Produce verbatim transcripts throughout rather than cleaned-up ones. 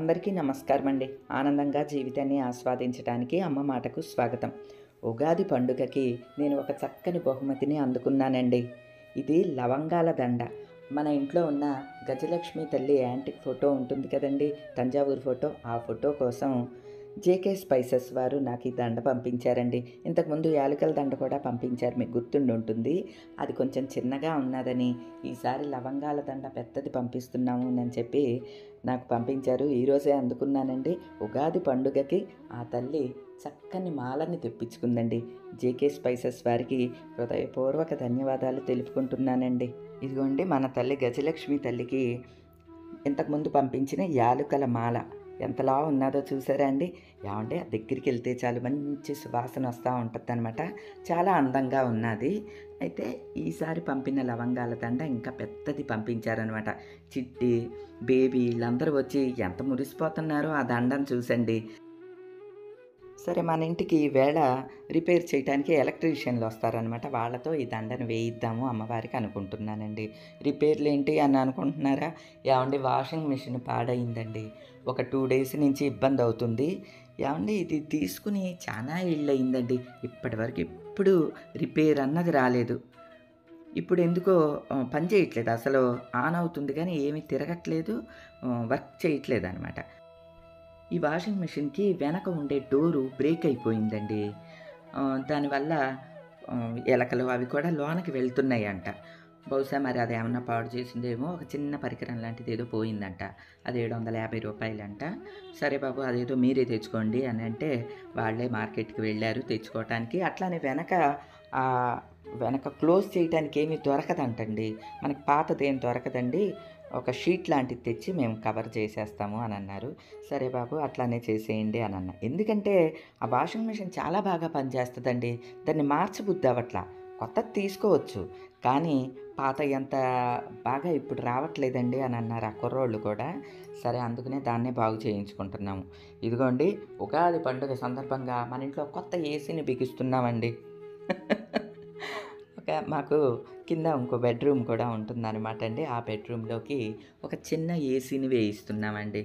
అందరికీ నమస్కారం అండి. ఆనందంగా జీవితాన్ని ఆస్వాదించడానికి అమ్మ మాటకు స్వాగతం. ఉగాది పండుగకి నేను ఒక చక్కని బహుమతిని అందుకున్నానండి. ఇది లవంగాల దండ. మన ఇంట్లో ఉన్న గజలక్ష్మి తల్లి యాంటిక్ ఫోటో ఉంటుంది కదండీ! తంజావూరు ఫోటో. ఆ ఫోటో కోసం జేకే స్పైసెస్ వారు నాకు ఈ దండ పంపించారండి. ఇంతకుముందు యాలకుల దండ కూడా పంపించారు, మీకు గుర్తుండి ఉంటుంది. అది కొంచెం చిన్నగా ఉన్నదని ఈసారి లవంగాల దండ పెద్దది పంపిస్తున్నాము అని చెప్పి నాకు పంపించారు. ఈరోజే అందుకున్నానండి. ఉగాది పండుగకి ఆ తల్లి చక్కని మాలని తెప్పించుకుందండి. జేకే స్పైసెస్ వారికి హృదయపూర్వక ధన్యవాదాలు తెలుపుకుంటున్నానండి. ఇదిగోండి మన తల్లి గజలక్ష్మి తల్లికి ఇంతకుముందు పంపించిన యాలుకల మాల ఎంతలా ఉన్నదో చూసారా అండి? ఏమంటే దగ్గరికి వెళ్తే చాలు మంచి సువాసన వస్తూ ఉంటుందన్నమాట. చాలా అందంగా ఉన్నది. అయితే ఈసారి పంపిన లవంగాల దండ ఇంకా పెద్దది పంపించారనమాట. చిట్టి, బేబీ వీళ్ళందరూ వచ్చి ఎంత మురిసిపోతున్నారో ఆ దండను చూసండి. సరే, మన ఇంటికి ఈవేళ రిపేర్ చేయడానికి ఎలక్ట్రీషియన్లు వస్తారనమాట. వాళ్ళతో ఈ దండను వేయిద్దాము అమ్మవారికి అనుకుంటున్నానండి. రిపేర్లు ఏంటి అని అనుకుంటున్నారా? ఏమండి, వాషింగ్ మిషన్ పాడైందండి. ఒక టూ డేస్ నుంచి ఇబ్బంది అవుతుంది. ఏమండి, ఇది తీసుకుని చాలా ఏళ్ళు అయిందండి. ఇప్పటివరకు ఎప్పుడు రిపేర్ అన్నది రాలేదు. ఇప్పుడు ఎందుకో పని చేయట్లేదు. అసలు ఆన్ అవుతుంది కానీ ఏమీ తిరగట్లేదు, వర్క్ చేయట్లేదు అనమాట. ఈ వాషింగ్ మిషన్కి వెనక ఉండే డోరు బ్రేక్ అయిపోయిందండి. దానివల్ల ఎలకలు అవి కూడా లోనకి వెళ్తున్నాయి అంట. బహుశా మరి అది ఏమన్నా పాడు చేసిందేమో. ఒక చిన్న పరికరం లాంటిది ఏదో పోయిందంట. అది ఏడు వందల యాభై రూపాయలంట. సరే బాబు, అదేదో మీరే తెచ్చుకోండి అని అంటే వాళ్ళే మార్కెట్కి వెళ్ళారు తెచ్చుకోవటానికి. అట్లానే వెనక వెనక క్లోజ్ చేయడానికి ఏమీ దొరకదంటండి. మనకి పాతదేం దొరకదండి. ఒక షీట్ లాంటిది తెచ్చి మేము కవర్ చేసేస్తాము అని అన్నారు. సరే బాబు, అట్లానే చేసేయండి అని అన్నా. ఎందుకంటే ఆ వాషింగ్ మిషన్ చాలా బాగా పనిచేస్తుందండి. దాన్ని మార్చబుద్ధి అవ్వట్లా. కొత్తది తీసుకోవచ్చు కానీ పాత ఎంత బాగా ఇప్పుడు రావట్లేదండి అని అన్నారు ఆ కుర్రోళ్ళు కూడా. సరే, అందుకనే దాన్నే బాగు చేయించుకుంటున్నాము. ఇదిగోండి, ఉగాది పండుగ సందర్భంగా మన ఇంట్లో కొత్త ఏసీని బిగిస్తున్నామండి. ఒక మాకు కింద ఇంకో బెడ్రూమ్ కూడా ఉంటుందన్నమాట అండి. ఆ బెడ్రూమ్లోకి ఒక చిన్న ఏసీని వేయిస్తున్నామండి.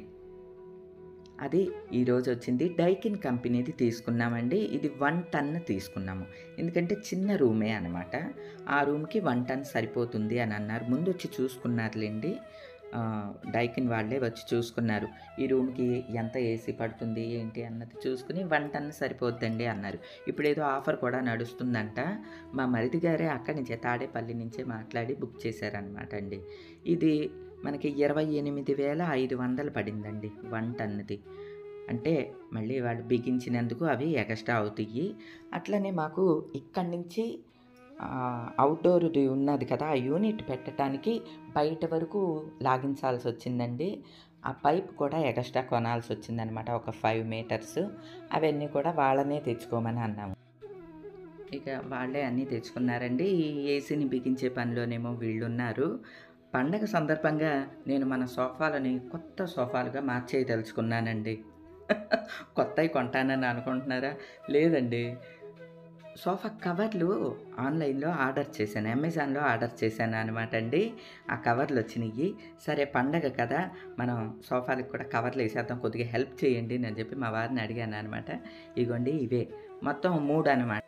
అది ఈరోజు వచ్చింది. డైకిన్ కంపెనీది తీసుకున్నామండి. ఇది వన్ టన్ తీసుకున్నాము. ఎందుకంటే చిన్న రూమే అనమాట. ఆ రూమ్కి వన్ టన్ సరిపోతుంది అని అన్నారు. ముందు వచ్చి చూసుకున్నారులేండి. డైకిన్ వాళ్ళే వచ్చి చూసుకున్నారు. ఈ రూమ్కి ఎంత ఏసీ పడుతుంది ఏంటి అన్నది చూసుకుని వన్ టన్ సరిపోద్దండి అన్నారు. ఇప్పుడు ఏదో ఆఫర్ కూడా నడుస్తుందంట. మా మరిది గారే అక్కడి నుంచే తాడేపల్లి నుంచే మాట్లాడి బుక్ చేశారనమాట అండి. ఇది మనకి ఇరవై ఎనిమిది వేల ఐదు వందలు పడిందండి వన్ టన్ది. అంటే మళ్ళీ వాళ్ళు బిగించినందుకు అవి ఎక్స్ట్రా అవుతాయి. అట్లనే మాకు ఇక్కడి నుంచి అవుట్డోర్ది ఉన్నది కదా, ఆ యూనిట్ పెట్టడానికి బయట వరకు లాగించాల్సి వచ్చిందండి. ఆ పైప్ కూడా ఎక్స్ట్రా కొనాల్సి వచ్చిందనమాట, ఒక ఫైవ్ మీటర్స్. అవన్నీ కూడా వాళ్ళనే తెచ్చుకోమని అన్నాము. ఇక వాళ్ళే అన్నీ తెచ్చుకున్నారండి. ఈ ఏసీని బిగించే పనిలోనేమో వీళ్ళున్నారు. పండగ సందర్భంగా నేను మన సోఫాలని కొత్త సోఫాలుగా మార్చేయదలుచుకున్నానండి. కొత్తవి కొంటానని అనుకుంటున్నారా? లేదండి. సోఫా కవర్లు ఆన్లైన్లో ఆర్డర్ చేశాను, అమెజాన్లో ఆర్డర్ చేశాను అనమాట అండి. ఆ కవర్లు వచ్చినాయి. సరే, పండగ కదా, మనం సోఫాలకు కూడా కవర్లు వేసేద్దాం, కొద్దిగా హెల్ప్ చేయండి అని చెప్పి మా వారిని అడిగాను అనమాట. ఇగోండి ఇవే మొత్తం మూడు అనమాట.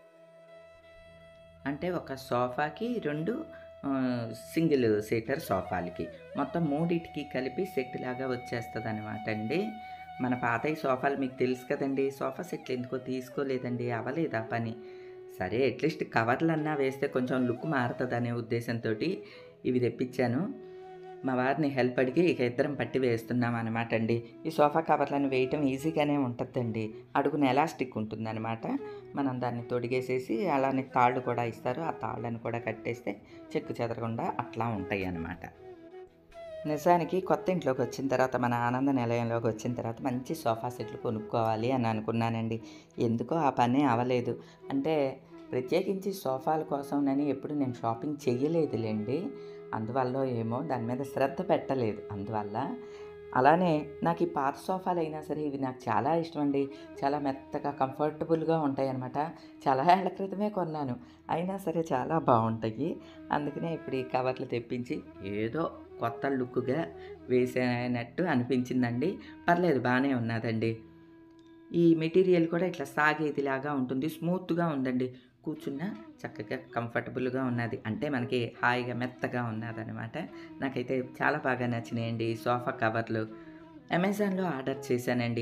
అంటే ఒక సోఫాకి రెండు సింగిల్ సీటర్ సోఫాలకి మొత్తం మూడింటికి కలిపి సెట్ లాగా వచ్చేస్తుంది అనమాట అండి. మన పాతయి సోఫాలు మీకు తెలుసు కదండి. సోఫా సెట్లు ఎందుకో తీసుకోలేదండి, అవ్వలేదు ఆ పని. సరే, అట్లీస్ట్ కవర్లన్నా వేస్తే కొంచెం లుక్ మారుతుంది అనే ఉద్దేశంతో ఇవి తెప్పించాను. మా వారిని హెల్ప్ అడిగి ఇక ఇద్దరం పట్టి వేస్తున్నాం అనమాట అండి. ఈ సోఫా కవర్లను వేయటం ఈజీగానే ఉంటుందండి. అడుగున ఎలాస్టిక్ ఉంటుందన్నమాట. మనం దాన్ని తొడిగేసేసి అలానే తాళ్ళు కూడా ఇస్తారు. ఆ తాళ్ళను కూడా కట్టేస్తే చెక్కు చెదరకుండా అట్లా ఉంటాయి అన్నమాట. నిజానికి కొత్త ఇంట్లోకి వచ్చిన తర్వాత, మన ఆనంద నిలయంలోకి వచ్చిన తర్వాత మంచి సోఫా సెట్లు కొనుక్కోవాలి అని అనుకున్నానండి. ఎందుకో ఆ పని అవ్వలేదు. అంటే ప్రత్యేకించి సోఫాల కోసంనని ఎప్పుడు నేను షాపింగ్ చెయ్యలేదులేండి. అందువల్ల ఏమో దాని మీద శ్రద్ధ పెట్టలేదు. అందువల్ల అలానే నాకు ఈ పాత సోఫాలు అయినా సరే ఇవి నాకు చాలా ఇష్టం అండి. చాలా మెత్తగా కంఫర్టబుల్గా ఉంటాయి అన్నమాట. చాలా ఏళ్ల క్రితమే కొన్నాను, అయినా సరే చాలా బాగుంటాయి. అందుకనే ఇప్పుడు ఈ కవర్లు తెప్పించి ఏదో కొత్త లుక్‌గా వేసినట్టు అనిపించిందండి. పర్లేదు బానే ఉన్నాదండి. ఈ మెటీరియల్ కూడా ఇట్లా సాగేదిలాగా ఉంటుంది. స్మూత్‌గా ఉందండి. కూర్చున్నా చక్కగా కంఫర్టబుల్‌గా ఉన్నది. అంటే మనకి హాయిగా మెత్తగా ఉన్నాదనమాట. నాకైతే చాలా బాగా నచ్చినాయండి ఈ సోఫా కవర్లు. అమెజాన్‌లో ఆర్డర్ చేశానండి.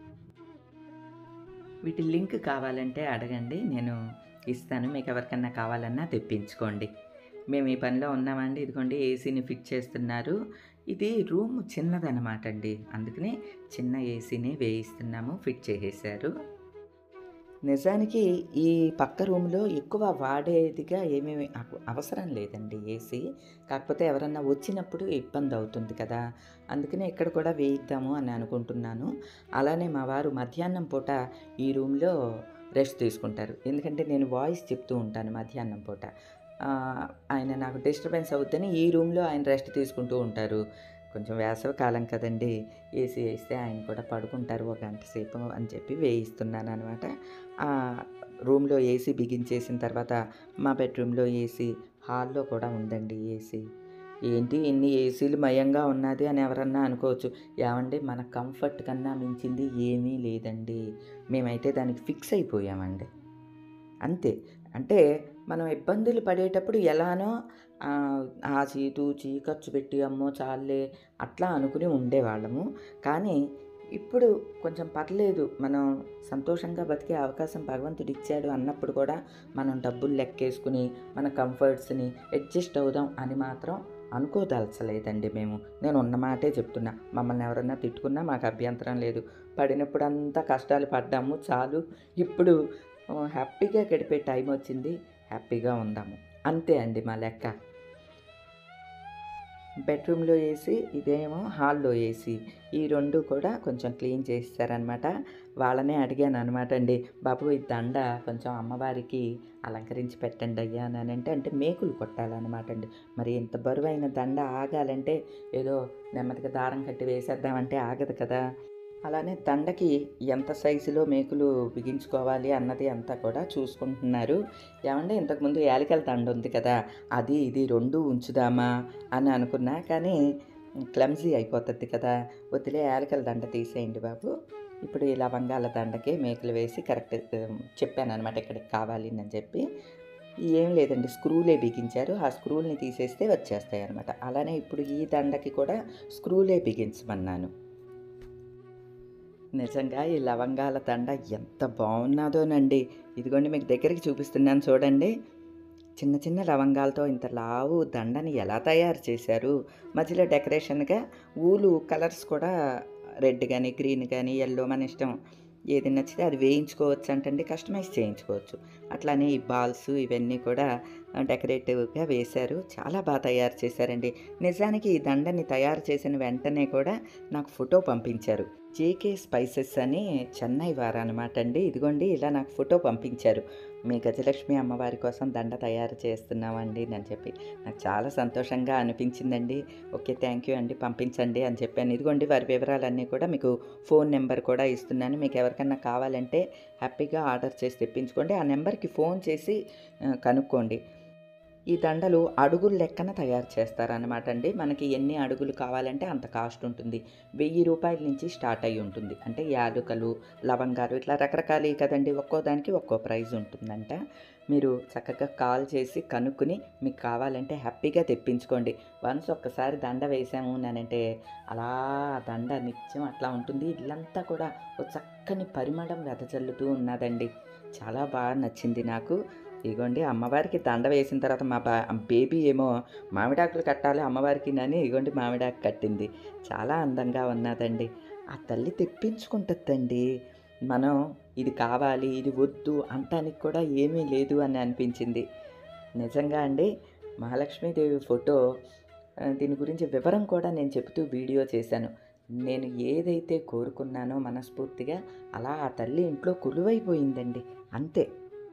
వీటి లింక్ కావాలంటే అడగండి. నేను ఇస్తాను. మీకెవరికన్నా కావాలన్నా తెప్పించుకోండి. మేము ఈ పనిలో ఉన్నామండి. ఇదిగోండి ఏసీని ఫిట్ చేస్తున్నారు. ఇది రూమ్ చిన్నదనమాట అండి. అందుకని చిన్న ఏసీని వేయిస్తున్నాము. ఫిట్ చేసేశారు. నిజానికి ఈ పక్క రూమ్‌లో ఎక్కువ వాడేదిగా ఏమేమి అవ అవసరం లేదండి ఏసీ. కాకపోతే ఎవరన్నా వచ్చినప్పుడు ఇబ్బందవుతుంది కదా! అందుకనే ఇక్కడ కూడా వేయిద్దాము అని అనుకుంటున్నాను. అలానే మా వారు మధ్యాహ్నం పూట ఈ రూమ్‌లో రెస్ట్ తీసుకుంటారు. ఎందుకంటే నేను వాయిస్ చెప్తూ ఉంటాను మధ్యాహ్నం పూట. ఆహ్, ఆయన నాకు డిస్టర్బెన్స్ అవుద్దని ఈ రూమ్‌లో ఆయన రెస్ట్ తీసుకుంటూ ఉంటారు. కొంచెం వేసవి కాలం కదండీ! ఏసీ ఏస్తే ఆయన కూడా పడుకుంటారు ఒక గంట సేపు అని చెప్పి వేయిస్తున్నాననమాట. ఆహ్, రూమ్‌లో ఏసీ బిగించేసిన తర్వాత మా బెడ్‌రూమ్‌లో ఏసీ, హాల్‌లో కూడా ఉందండి ఏసీ. ఏంటి ఇన్ని ఏసీలు మయంగా ఉన్నాది అని ఎవరన్నా అనుకోవచ్చు. ఏవండీ మన కంఫర్ట్ కన్నా మించింది ఏమీ లేదండి. మేమైతే దానికి ఫిక్స్ అయిపోయామండి. అంతే. అంటే మనం ఇబ్బందులు పడేటప్పుడు ఎలానో ఆహ్, ఆచి తూచి ఖర్చు పెట్టి అమ్మో చాల్లే అట్లా అనుకుని ఉండేవాళ్ళము. కానీ ఇప్పుడు కొంచెం పర్లేదు మనం సంతోషంగా బతికే అవకాశం భగవంతుడిచ్చాడు అన్నప్పుడు కూడా మనం డబ్బులు లెక్కేసుకుని మన కంఫర్ట్స్‌ని అడ్జస్ట్ అవుదాం అని మాత్రం అనుకోదలచలేదండి మేము. నేను ఉన్న మాటే చెప్తున్నా. మమ్మల్ని ఎవరన్నా తిట్టుకున్నా మాకు అభ్యంతరం లేదు. పడినప్పుడంతా కష్టాలు పడ్డాము చాలు. ఇప్పుడు ఆహ్, హ్యాపీగా గడిపే టైమొచ్చింది. హ్యాపీగా ఉందాము. అంతే అండి మా లెక్క. బెడ్‌రూమ్‌లో ఏసీ, ఇదేమో హాల్‌లో ఏసీ. ఈ రెండు కూడా కొంచెం క్లీన్ చేసేసారనమాట. వాళ్ళనే అడిగాననమాట అండి. బాబు ఈ దండ కొంచెం అమ్మవారికి అలంకరించి పెట్టండయ్యా అననంటే, అంటే మేకులు కొట్టాలనమాట అండి. మరి ఇంత బరువైన దండ ఆగాలంటే ఏదో నెమ్మదిగా దారం కట్టి వేసేద్దామంటే ఆగదు కదా! అలానే దండకి ఎంత సైజులో మేకులు బిగించుకోవాలి అన్నది అంతా కూడా చూసుకుంటున్నారు. ఏవండీ ఇంతకుముందు యాలికల దండ ఉంది కదా! అది ఇది రెండు ఉంచుదామా అని అనుకున్నా. కానీ క్లమ్జీ అయిపోతది కదా! వద్దులే యాలకుల దండ తీసేయండి బాబు. ఇప్పుడు ఈ లవంగాల దండకి మేకులు వేసి కరెక్ట్ ఆహ్, చెప్పాననమాట ఇక్కడికి కావాలి అని చెప్పి. ఏం లేదండి స్క్రూలే బిగించారు. ఆ స్క్రూలని తీసేస్తే వచ్చేస్తాయనమాట. అలానే ఇప్పుడు ఈ దండకి కూడా స్క్రూలే బిగించమన్నాను. నిజంగా ఈ లవంగాల దండ ఎంత బావున్నాదోనండి. ఇదిగోండి మీకు దగ్గరికి చూపిస్తున్నాను చూడండి. చిన్న చిన్న లవంగాలతో ఇంత లావు దండని ఎలా తయారు చేశారు? మధ్యలో డెకరేషన్‌గా ఊలు కలర్స్ కూడా రెడ్ గాని, గ్రీన్ గాని, యెల్లో మన ఇష్టం. ఏది నచ్చితే అది వేయించుకోవచ్చంటండి. కస్టమైజ్ చేయించుకోవచ్చు. అట్లానే ఈ బాల్స్ ఇవన్నీ కూడా ఆహ్, డెకరేటివ్‌గా వేశారు. చాలా బా తయారు చేశారండి. నిజానికి ఈ దండని తయారు చేసిన వెంటనే కూడా నాకు ఫోటో పంపించారు. జేకే స్పైసెస్ అని చెన్నై వారనమాట అండి. ఇదిగోండి ఇలా నాకు ఫోటో పంపించారు. మీ గజలక్ష్మి అమ్మవారి కోసం దండ తయారు చేస్తున్నామండి అని చెప్పి. నాకు చాలా సంతోషంగా అనిపించిందండి. ఓకే. థ్యాంక్ యూ అండి. పంపించండి అని చెప్పాను. ఇదిగోండి వారి వివరాలన్నీ కూడా మీకు ఫోన్ నెంబర్ కూడా ఇస్తున్నాను. మీకు ఎవరికన్నా కావాలంటే హ్యాపీగా ఆర్డర్ చేసి తెప్పించుకోండి. ఆ నెంబర్‌కి ఫోన్ చేసి ఆహ్, కనుక్కోండి. ఈ దండలు అడుగుల లెక్కన తయారు చేస్తారనమాట అండి. మనకి ఎన్ని అడుగులు కావాలంటే అంత కాస్ట్ ఉంటుంది. రూ. వెయ్యి నుంచి స్టార్ట్ అయ్యి ఉంటుంది. అంటే యాలుకలు, లవంగాలు ఇట్లా రకరకాలయి కదండీ! ఒక్కో దానికి ఒక్కో ప్రైజ్ ఉంటుందంట. మీరు చక్కగా కాల్ చేసి కనుక్కొని మీకు కావాలంటే హ్యాపీగా తెప్పించుకోండి. వన్స్ ఒక్కసారి దండ వేసాము అనంటే అలా ఆ దండ నిత్యం అట్లా ఉంటుంది. ఇల్లంతా కూడా ఓ చక్కని పరిమళం వెదజల్లుతూ ఉన్నాదండి. చాలా బాగా నచ్చింది నాకు. ఇగోండి అమ్మవారికి దండ వేసిన తర్వాత మా బా బేబీ ఏమో మామిడాకులు కట్టాలి అమ్మవారికినని ఇగోండి మామిడాకు కట్టింది. చాలా అందంగా ఉన్నదండి. ఆ తల్లి తెప్పించుకుంటదండి. మనం ఇది కావాలి, ఇది వద్దు అనటానికి కూడా ఏమీ లేదు అని అనిపించింది. నిజంగా అండి మహాలక్ష్మీదేవి ఫోటో ఆహ్, దీని గురించి వివరం కూడా నేను చెబుతూ వీడియో చేశాను. నేను ఏదైతే కోరుకున్నానో మనస్ఫూర్తిగా అలా ఆ తల్లి ఇంట్లో కొలువైపోయిందండి. అంతే.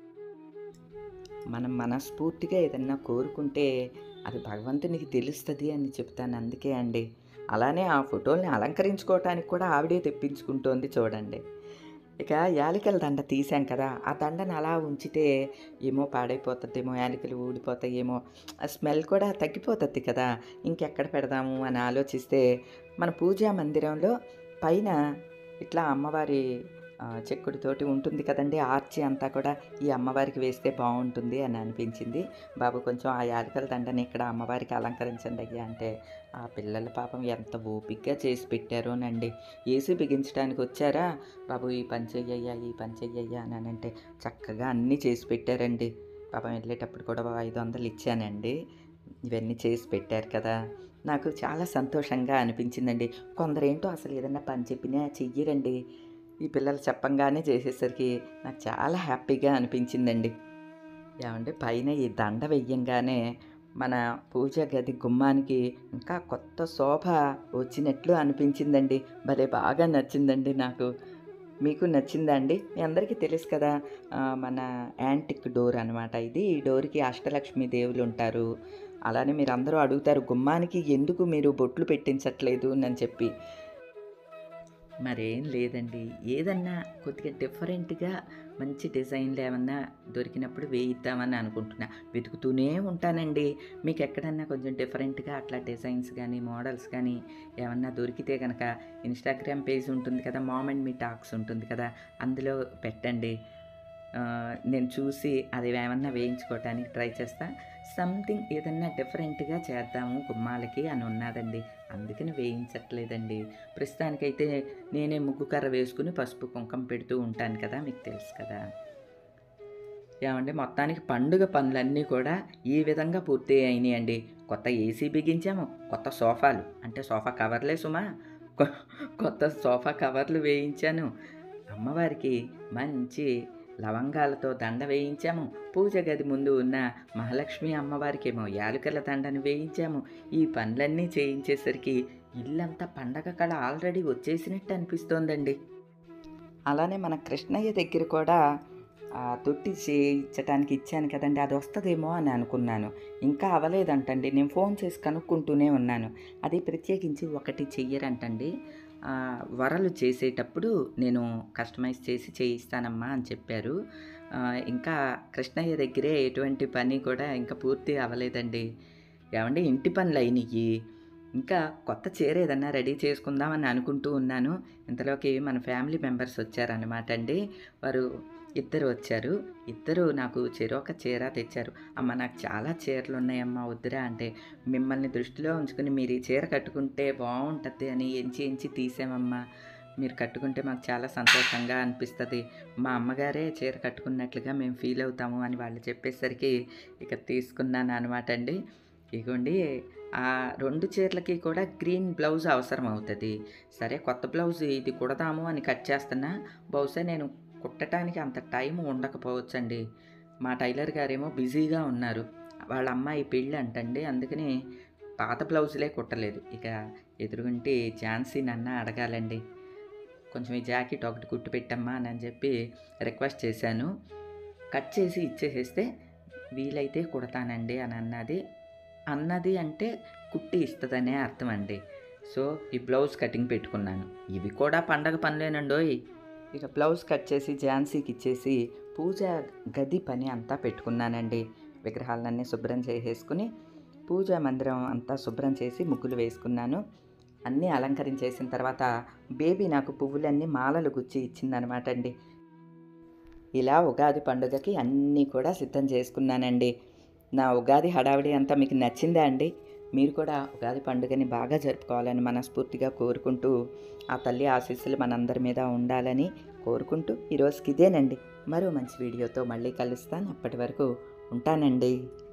మనం మనస్ఫూర్తిగా ఏదన్నా కోరుకుంటే అది భగవంతునికి తెలుస్తది అని చెప్తాను. అందుకే అండి. అలానే ఆ ఫోటోల్ని అలంకరించుకోవటానికి కూడా ఆవిడే తెప్పించుకుంటోంది చూడండి. ఇక యాలకుల దండ తీసాం కదా! ఆ దండను అలా ఉంచితే ఏమో పాడైపోతదేమో, యాలకులు ఊడిపోతాయేమో, ఆ స్మెల్ కూడా తగ్గిపోతది కదా! ఇంకెక్కడ పెడదాము అని ఆలోచిస్తే మన పూజా మందిరంలో పైన ఇట్లా అమ్మవారి ఆహ్, చెక్కుడుతోటి ఉంటుంది కదండీ! ఆర్చి అంతా కూడా ఈ అమ్మవారికి వేస్తే బావుంటుంది అని అనిపించింది. బాబు కొంచెం ఆ యాలకుల దండని ఇక్కడ అమ్మవారికి అలంకరించండయ్యా అంటే, ఆ పిల్లలు పాపం ఎంత ఓపికగా చేసి పెట్టారోనండి. ఏసీ బిగించడానికి వచ్చారా, బాబు ఈ పని చెయ్యయ్యా, ఈ పని చెయ్యయ్యా అననంటే చక్కగా అన్నీ చేసి పెట్టారండి. పాపం వెళ్ళేటప్పుడు కూడా ఓ ఐదు వందలు ఇచ్చానండి. ఇవన్నీ చేసి పెట్టారు కదా! నాకు చాలా సంతోషంగా అనిపించిందండి. కొందరేంటో అసలు ఏదన్నా పని చెప్పినా చెయ్యరండి. ఈ పిల్లలు చెప్పంగానే చేసేసరికి నాకు చాలా హ్యాపీగా అనిపించిందండి. ఏవండీ పైన ఈ దండ వెయ్యంగానే మన పూజ గది గుమ్మానికి ఇంకా కొత్త శోభ వచ్చినట్లు అనిపించిందండి. భలే బాగా నచ్చిందండి నాకు. మీకు నచ్చిందా అండి? మీ అందరికీ తెలుసు కదా! ఆహ్, మన యాంటిక్ డోర్ అనమాట ఇది. ఈ డోర్‌కి అష్టలక్ష్మి దేవులుంటారు. అలానే మీరందరూ అడుగుతారు, గుమ్మానికి ఎందుకు మీరు బొట్లు పెట్టించట్లేదు అని చెప్పి. మరేం లేదండి. ఏదన్నా కొద్దిగా డిఫరెంట్‌గా మంచి డిజైన్‌లు ఏమన్నా దొరికినప్పుడు వేయిద్దామని అనుకుంటున్నా. వెతుకుతూనే ఉంటానండి. మీకెక్కడన్నా కొంచెం డిఫరెంట్‌గా అట్లా డిజైన్స్ గానీ, మోడల్స్ గానీ ఏమన్నా దొరికితే గనక ఇన్‌స్టాగ్రామ్ పేజ్ ఉంటుంది కదా! మామ్ అండ్ మీ టాక్స్ ఉంటుంది కదా! అందులో పెట్టండి. ఆహ్, నేను చూసి అది ఏమన్నా వేయించుకోవటానికి ట్రై చేస్తా. సంథింగ్ ఏదన్నా డిఫరెంట్‌గా చేద్దాము గుమ్మాలకి అని ఉన్నాదండి. అందుకని వేయించట్లేదండి. ప్రస్తుతానికైతే నేనే ముగ్గు కర్ర వేసుకొని పసుపు, కుంకుమ పెడుతూ ఉంటాను కదా! మీకు తెలుసు కదా! ఏవండీ మొత్తానికి పండుగ పనులన్నీ కూడా ఈ విధంగా పూర్తి అయినాయండి. కొత్త ఏసీ బిగించాము, కొత్త సోఫాలు అంటే సోఫా కవర్లే సుమా! కొ కొత్త సోఫా కవర్లు వేయించాను. అమ్మవారికి మంచి లవంగాలతో దండ వేయించాము. పూజ గది ముందు ఉన్న మహాలక్ష్మి అమ్మవారికేమో యాలకుల దండను వేయించాము. ఈ పనులన్నీ చేయించేసరికి ఇల్లంతా పండగ కళ ఆల్రెడీ వచ్చేసినట్టు అనిపిస్తోందండి. అలానే మన కృష్ణయ్య దగ్గర కూడా ఆహ్, తొట్టి చేయించటానికి ఇచ్చాను కదండీ! అది వస్తదేమో అని అనుకున్నాను. ఇంకా అవ్వలేదంటండి. నేను ఫోన్ చేసి కనుక్కుంటూనే ఉన్నాను. అది ప్రత్యేకించి ఒకటి చెయ్యరంటండి. ఆహ్, వరలు చేసేటప్పుడు నేను కస్టమైజ్ చేసి చేయిస్తానమ్మా అని చెప్పారు. ఆహ్, ఇంకా కృష్ణయ్య దగ్గరే ఎటువంటి పని కూడా ఇంకా పూర్తి అవ్వలేదండి. ఏవండీ ఇంటి పనులయినియి. ఇంకా కొత్త చీర ఏదన్నా రెడీ చేసుకుందామని అనుకుంటూ ఉన్నాను. ఇంతలోకి మన ఫ్యామిలీ మెంబర్స్ వచ్చారనమాట అండి. వారు ఇద్దరు వచ్చారు. ఇద్దరు నాకు చెరొక చీర తెచ్చారు. అమ్మ నాకు చాలా చీరలున్నాయమ్మా వద్దురా అంటే, మిమ్మల్ని దృష్టిలో ఉంచుకొని మీరు ఈ చీర కట్టుకుంటే బావుంటది అని ఎంచి ఎంచి తీసామమ్మా. మీరు కట్టుకుంటే మాకు చాలా సంతోషంగా అనిపిస్తది. మా అమ్మగారే చీర కట్టుకున్నట్లుగా మేము ఫీల్ అవుతాము అని వాళ్ళు చెప్పేసరికి ఇక తీసుకున్నాను అనమాట అండి. ఇగోండి ఆ రెండు చీరలకి కూడా గ్రీన్ బ్లౌజ్ అవసరం అవుతది. సరే కొత్త బ్లౌజ్ ఇది కుడదాము అని కట్ చేస్తున్నా, బహుశా నేను కుట్టటానికి అంత టైం ఉండకపోవచ్చండి. మా టైలర్ గారేమో బిజీగా ఉన్నారు. వాళ్ళ అమ్మాయి పెళ్ళంటండి. అందుకని పాత బ్లౌజులే కుట్టలేదు. ఇక ఎదురుగుంటి ఝాన్సీనన్నా అడగాలండి. కొంచెం ఈ జాకెట్ ఒకటి కుట్టి పెట్టమ్మా అని చెప్పి రిక్వెస్ట్ చేశాను. కట్ చేసి ఇచ్చేసేస్తే వీలైతే కుడతానండి అని అన్నది. అన్నది అంటే కుట్టి ఇస్తదనే అర్థం అండి. సో, ఈ బ్లౌజ్ కటింగ్ పెట్టుకున్నాను. ఇవి కూడా పండగ పనులేనండోయ్! ఇక బ్లౌజ్ కట్ చేసి ఝాన్సీకి ఇచ్చేసి పూజ గది పని అంతా పెట్టుకున్నానండి. విగ్రహాలన్నీ శుభ్రం చేసేసుకుని పూజా మందిరం అంతా శుభ్రం చేసి ముగ్గులు వేసుకున్నాను. అన్నీ అలంకరించేసిన తర్వాత బేబీ నాకు పువ్వులన్నీ మాలలు గుచ్చి ఇచ్చిందనమాట అండి. ఇలా ఉగాది పండుగకి అన్నీ కూడా సిద్ధం చేసుకున్నానండి. నా ఉగాది హడావిడి అంతా మీకు నచ్చిందా అండి? మీరు కూడా ఉగాది పండుగని బాగా జరుపుకోవాలని మనస్ఫూర్తిగా కోరుకుంటూ, ఆ తల్లి ఆశీస్సులు మనందరి మీద ఉండాలని కోరుకుంటూ ఈరోజుకి ఇదేనండి. మరో మంచి వీడియోతో మళ్ళీ కలుస్తాను. అప్పటి వరకు ఉంటానండి.